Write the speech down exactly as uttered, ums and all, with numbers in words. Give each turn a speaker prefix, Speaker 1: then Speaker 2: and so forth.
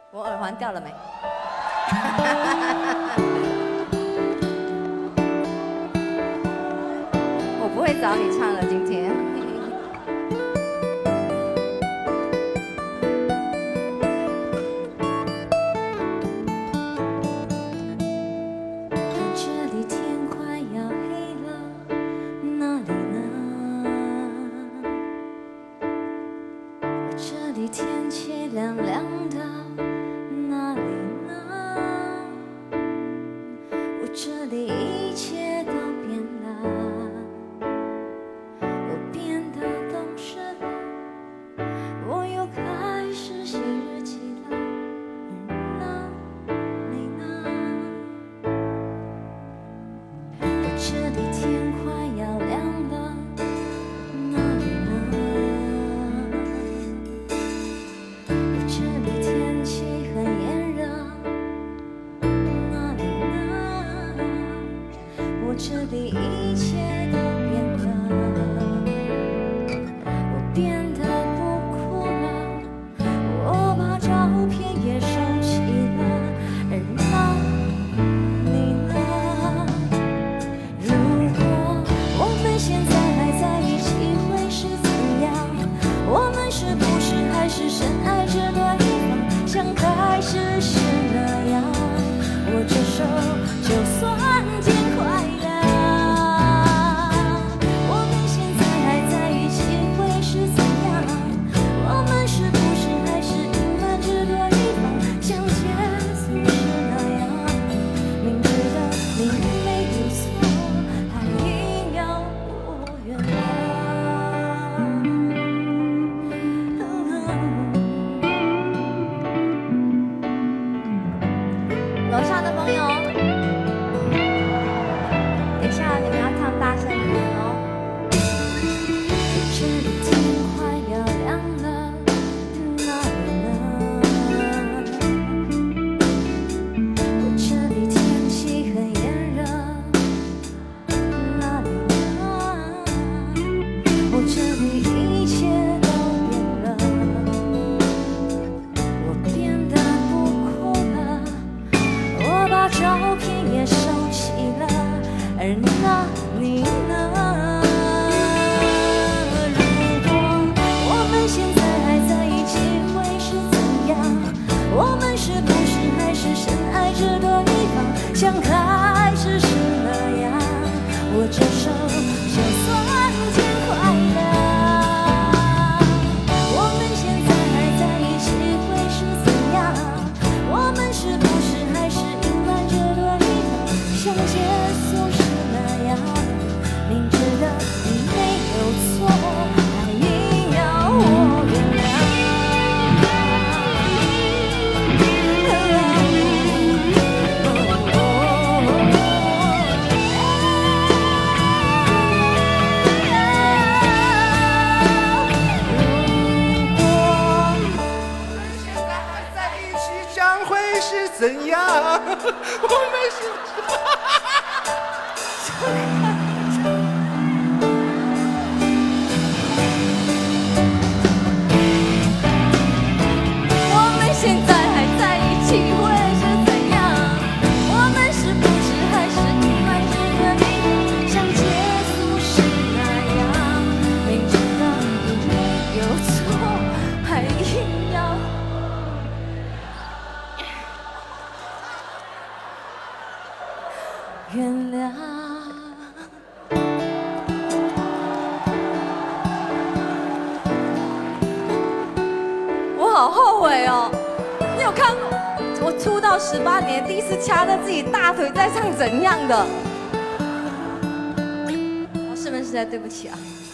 Speaker 1: 我耳环掉了没？我不会找你唱了，今天。
Speaker 2: 这里天快要黑了，哪里呢？这里天气凉凉的，哪里呢？我这里一切都变了，我变得懂事了，我又开始写日记了。而那你呢？我这里天快要亮了，哪里呢？我这里天气很炎热，哪里呢？我这里一切都变了，我变得不哭了，我把照片也收起了，而那你呢？如果我们现在还在一起，会是怎样？我们是不是还是深爱着对方，像开始时那样？握着手，就算天快亮。我们现在还在一起，会是怎样？我们是不是还是隐瞒着对方，像结束时那样？明知道你没有错，还硬要我原谅。
Speaker 1: 楼上的朋友，等一下你们要唱大声一点哦。
Speaker 2: 这里天快要亮了，哪里呢？我这里天气很炎热，哪里呢？我这里一切都变了，我变得不哭了，我把照片也收起了，而那你呢？如果我们现在还在一起，会是怎样？我们是不是还是深爱着对方，像开始时那样？握着手，就算天快亮。我们现在还在一起，会是怎样？我们是不是还是隐瞒着对方，像结束时那样？明知道你没有错，还硬要我原
Speaker 3: 现在还在一起，将会是怎样？我们是。
Speaker 1: 我们现在还在一起，会是怎样？我们是不是还是隐瞒着对方，像结束时那样？明知道你没有错，还硬要
Speaker 2: 原谅。
Speaker 1: 我好后悔哦！你有看过我出道十八年第一次掐着自己大腿在唱怎样的？我是不是实在对不起啊？